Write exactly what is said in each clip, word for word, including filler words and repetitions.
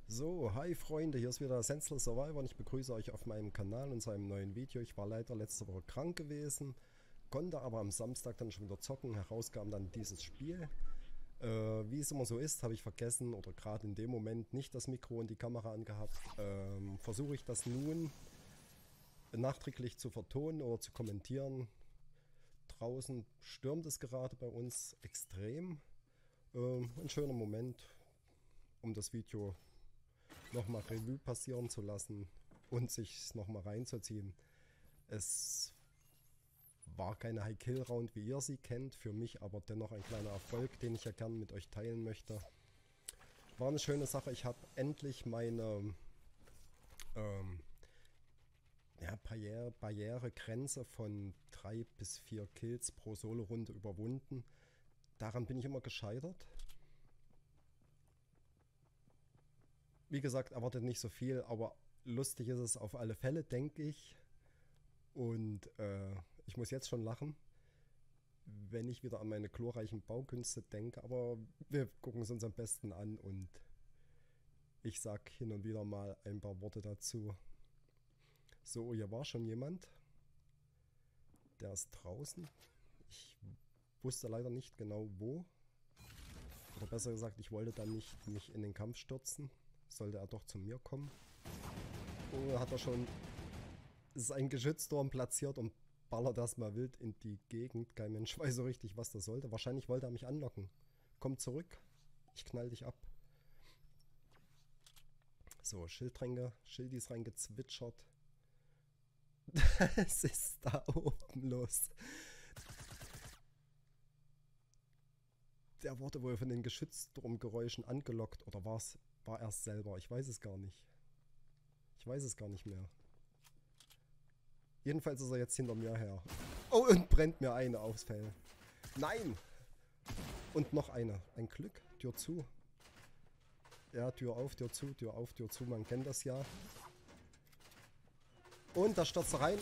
So, hi Freunde, hier ist wieder Senseless Survivor und ich begrüße euch auf meinem Kanal und zu einem neuen Video. Ich war leider letzte Woche krank gewesen, konnte aber am Samstag dann schon wieder zocken. Herauskam dann dieses Spiel. Äh, wie es immer so ist, habe ich vergessen oder gerade in dem Moment nicht das Mikro und die Kamera angehabt. Ähm, versuche ich das nun nachträglich zu vertonen oder zu kommentieren. Draußen stürmt es gerade bei uns extrem. Ähm, ein schöner Moment, um das Video nochmal Revue passieren zu lassen und sich nochmal reinzuziehen. Es war keine High-Kill-Round, wie ihr sie kennt, für mich aber dennoch ein kleiner Erfolg, den ich ja gern mit euch teilen möchte. War eine schöne Sache, ich habe endlich meine ähm, ja, Barriere, Barrieregrenze von drei bis vier Kills pro Solo-Runde überwunden. Daran bin ich immer gescheitert. Wie gesagt, erwartet nicht so viel, aber lustig ist es auf alle Fälle, denke ich. Und äh, ich muss jetzt schon lachen, wenn ich wieder an meine glorreichen Baukünste denke. Aber wir gucken es uns am besten an und ich sag hin und wieder mal ein paar Worte dazu. So, hier war schon jemand. Der ist draußen. Ich wusste leider nicht genau wo. Oder besser gesagt, ich wollte dann nicht mich in den Kampf stürzen. Sollte er doch zu mir kommen. Oh, hat er schon. Es ist ein Geschützturm platziert und ballert erstmal wild in die Gegend. Kein Mensch weiß so richtig, was das sollte. Wahrscheinlich wollte er mich anlocken. Komm zurück. Ich knall dich ab. So, Schildtränke. Schildis reingezwitschert. Es ist da oben los. Der wurde wohl von den Geschützturmgeräuschen angelockt. Oder war's, war er es selber? Ich weiß es gar nicht. Ich weiß es gar nicht mehr. Jedenfalls ist er jetzt hinter mir her. Oh, und brennt mir eine aufs Fell. Nein! Und noch eine. Ein Glück. Tür zu. Ja, Tür auf, Tür zu, Tür auf, Tür zu. Man kennt das ja. Und da stürzt er rein.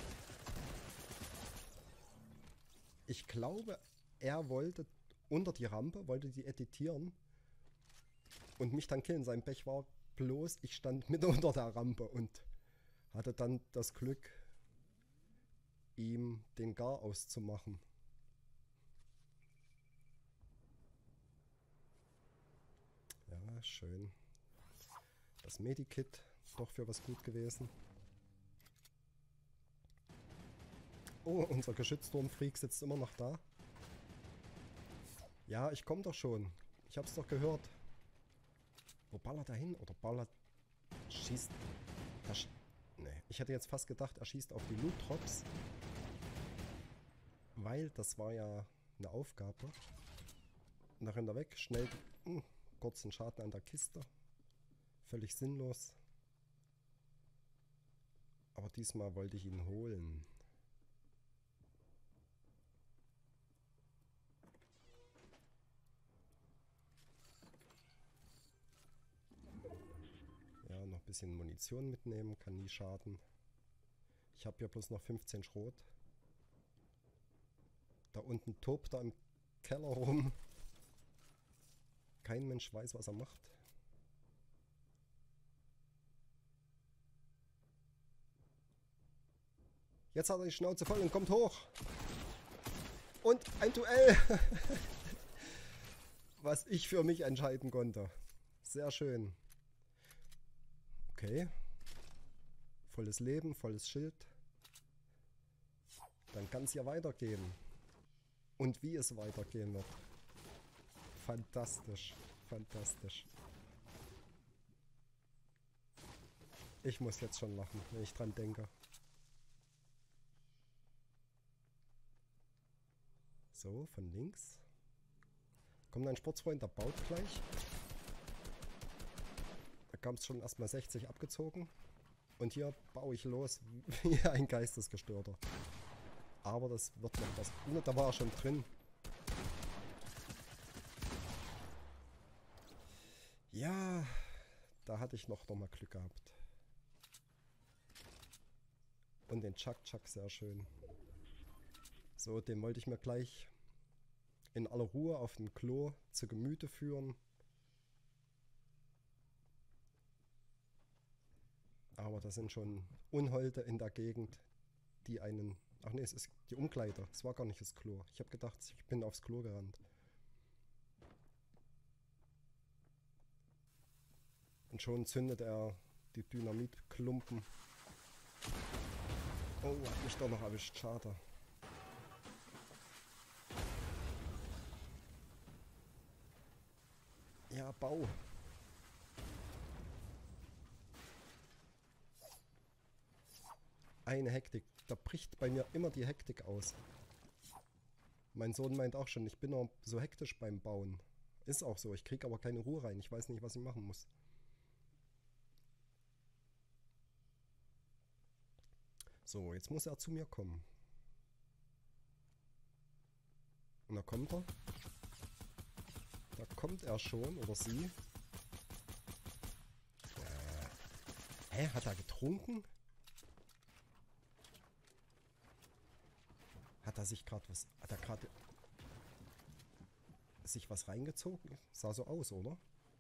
Ich glaube, er wollte unter die Rampe, wollte die editieren und mich dann killen. Sein Pech war bloß, ich stand mit unter der Rampe und hatte dann das Glück, ihm den Gar auszumachen. Ja, schön. Das Medikit, doch für was gut gewesen. Oh, unser Geschützturmfreak sitzt immer noch da. Ja, ich komm doch schon. Ich hab's doch gehört. Wo ballert er hin? Oder ballert... Schießt... Er sch nee, ich hätte jetzt fast gedacht, er schießt auf die Loot-Drops. Weil das war ja eine Aufgabe. Und da rennt er weg. Schnell... Mh, kurzen Schaden an der Kiste. Völlig sinnlos. Aber diesmal wollte ich ihn holen. Ja, noch ein bisschen Munition mitnehmen, kann nie schaden. Ich habe hier bloß noch fünfzehn Schrot. Da unten tobt er im Keller rum. Kein Mensch weiß, was er macht. Jetzt hat er die Schnauze voll und kommt hoch. Und ein Duell. Was ich für mich entscheiden konnte. Sehr schön. Okay. Volles Leben, volles Schild. Dann kann es ja weitergehen. Und wie es weitergehen wird. Fantastisch. Fantastisch. Ich muss jetzt schon lachen, wenn ich dran denke. So, von links. Kommt ein Sportsfreund, der baut gleich. Da kam es schon erstmal sechzig abgezogen. Und hier baue ich los wie ein Geistesgestörter. Aber das wird noch was. Und da war er schon drin. Ja, da hatte ich noch, noch mal Glück gehabt. Und den Chuck Chuck sehr schön. So, den wollte ich mir gleich in aller Ruhe auf dem Klo zu Gemüte führen. Aber da sind schon Unholde in der Gegend, die einen... Ach nee, es ist die Umkleide. Es war gar nicht das Klo. Ich habe gedacht, ich bin aufs Klo gerannt. Und schon zündet er die Dynamitklumpen. Oh, hat mich doch noch erwischt. Schade. Ja, Bau. Eine Hektik. Da bricht bei mir immer die Hektik aus. Mein Sohn meint auch schon, ich bin noch so hektisch beim Bauen. Ist auch so. Ich kriege aber keine Ruhe rein. Ich weiß nicht, was ich machen muss. So, jetzt muss er zu mir kommen. Und da kommt er. Da kommt er schon, oder sie. Äh, hä, hat er getrunken? Hat er sich gerade was... Hat er gerade... sich was reingezogen? Sah so aus, oder?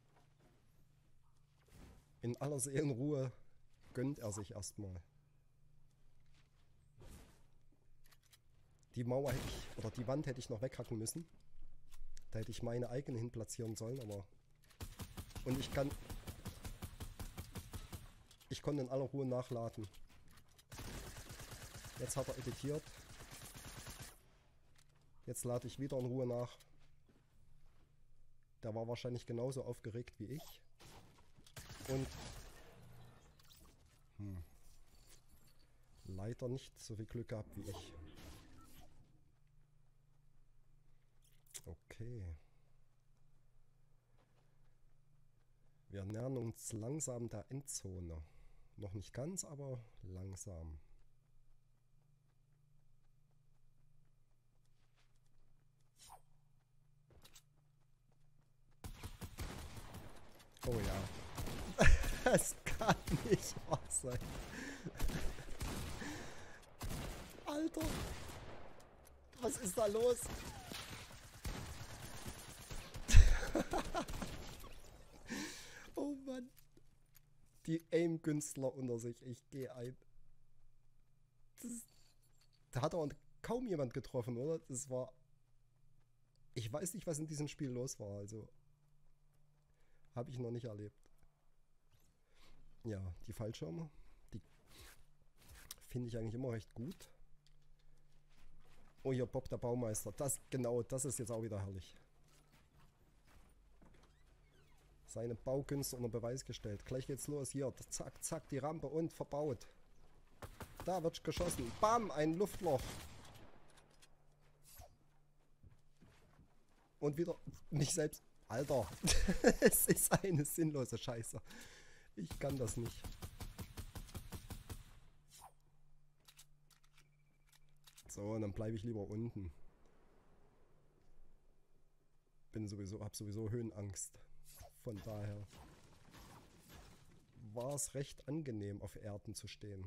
In aller Seelenruhe gönnt er sich erstmal. Die Mauer hätte ich... Oder die Wand hätte ich noch weghacken müssen. Da hätte ich meine eigene hin platzieren sollen, aber... Und ich kann... Ich konnte in aller Ruhe nachladen. Jetzt hat er editiert. Jetzt lade ich wieder in Ruhe nach. Der war wahrscheinlich genauso aufgeregt wie ich. Und... Hm, leider nicht so viel Glück gehabt wie ich. Okay. Wir nähern uns langsam der Endzone. Noch nicht ganz, aber langsam. Oh ja. Es kann nicht wahr sein. Alter. Was ist da los? Oh Mann. Die Aim-Künstler unter sich. Ich gehe ein. Das, da hat aber kaum jemand getroffen, oder? Das war... Ich weiß nicht, was in diesem Spiel los war. Also... Habe ich noch nicht erlebt. Ja, die Fallschirme. Die finde ich eigentlich immer recht gut. Oh, hier Bob der Baumeister. Das, genau, das ist jetzt auch wieder herrlich. Seine Baukünste unter Beweis gestellt. Gleich geht's los. Hier, zack, zack, die Rampe und verbaut. Da wird geschossen. Bam, ein Luftloch. Und wieder mich selbst... Alter, es ist eine sinnlose Scheiße. Ich kann das nicht. So, und dann bleibe ich lieber unten. Bin sowieso, hab sowieso Höhenangst. Von daher war es recht angenehm, auf Erden zu stehen.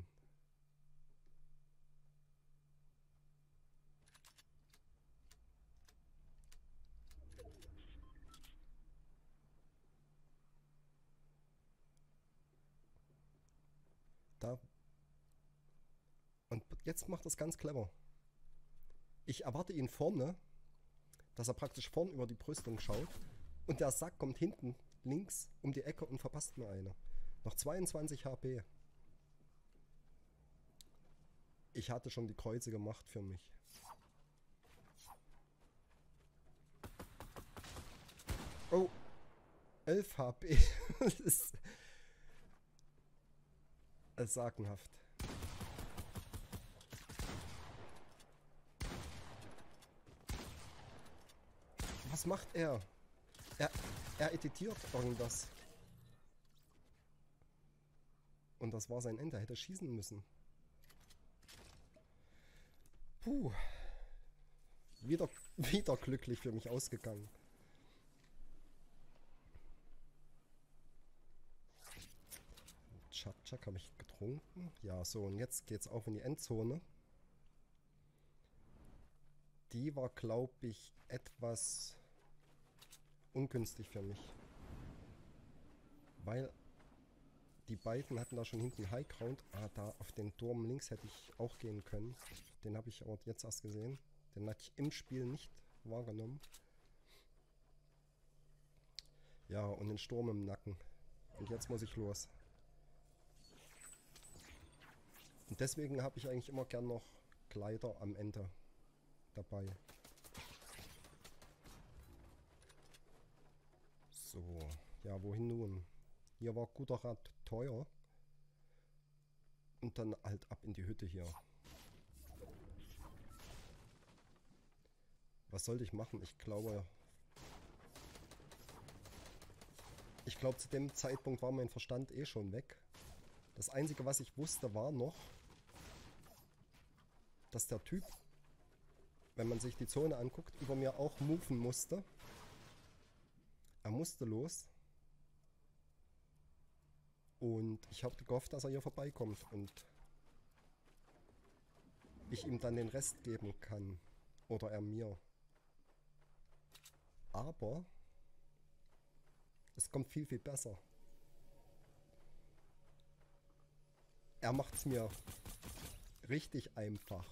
Da. Und jetzt macht das ganz clever. Ich erwarte ihn vorne, dass er praktisch vorn über die Brüstung schaut. Und der Sack kommt hinten links um die Ecke und verpasst mir eine. Noch zweiundzwanzig H P. Ich hatte schon die Kreuze gemacht für mich. Oh. elf H P. Das ist... Das ist sagenhaft. Was macht er? Er, er editiert irgendwas. Und das war sein Ende. Er hätte schießen müssen. Puh. Wieder, wieder glücklich für mich ausgegangen. Tschak, habe ich getrunken. Ja, so, und jetzt geht's auch in die Endzone. Die war, glaube ich, etwas ungünstig für mich. Weil Die beiden hatten da schon hinten Highground. Ah, da auf den Turm links hätte ich auch gehen können. Den habe ich aber jetzt erst gesehen. Den hatte ich im Spiel nicht wahrgenommen. Ja, und den Sturm im Nacken. Und jetzt muss ich los. Und deswegen habe ich eigentlich immer gern noch Kleider am Ende dabei. So, ja, wohin nun? Hier war guter Rat teuer. Und dann halt ab in die Hütte hier. Was sollte ich machen? Ich glaube... Ich glaube, zu dem Zeitpunkt war mein Verstand eh schon weg. Das Einzige, was ich wusste, war noch, dass der Typ, wenn man sich die Zone anguckt, über mir auch moven musste. Er musste los. Und ich habe gehofft, dass er hier vorbeikommt und ich ihm dann den Rest geben kann. Oder er mir. Aber es kommt viel, viel besser. Er macht es mir richtig einfach.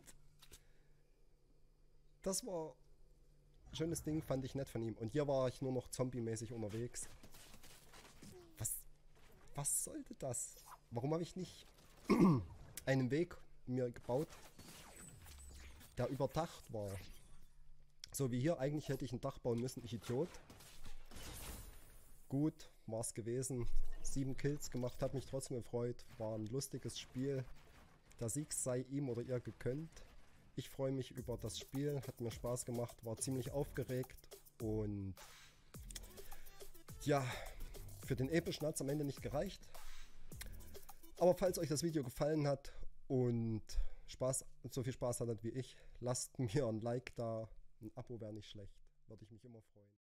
Das war ein schönes Ding, fand ich nett von ihm. Und hier war ich nur noch zombie-mäßig unterwegs. Was, was sollte das? Warum habe ich nicht einen Weg mir gebaut, der überdacht war? So wie hier, eigentlich hätte ich ein Dach bauen müssen, ich Idiot. Gut, war es gewesen. Sieben Kills gemacht, hat mich trotzdem gefreut. War ein lustiges Spiel. Der Sieg sei ihm oder ihr gegönnt. Ich freue mich über das Spiel, hat mir Spaß gemacht, war ziemlich aufgeregt und ja, für den epischen hat es am Ende nicht gereicht. Aber falls euch das Video gefallen hat und Spaß, so viel Spaß hattet wie ich, lasst mir ein Like da, ein Abo wäre nicht schlecht, würde ich mich immer freuen.